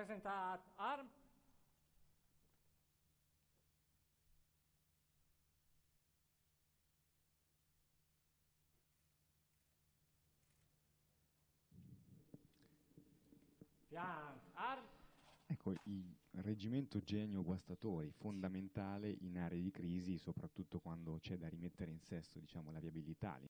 presentat arm. Fianc arm. Ecco, il reggimento genio guastatori, fondamentale in aree di crisi, soprattutto quando c'è da rimettere in sesto, diciamo, la viabilità,